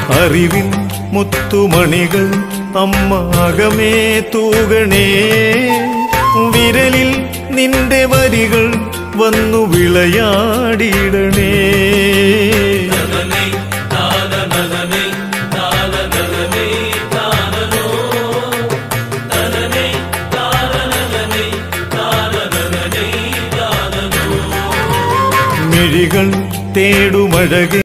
അറിവിൻ മുത്തുമണികൾ അമ്മ അകമേ തൂകണേ വിരലിൽ നിന്റെ വരികൾ വന്നു വിളയാടിയിടണേ മിഴികൾ തേടുമഴകെ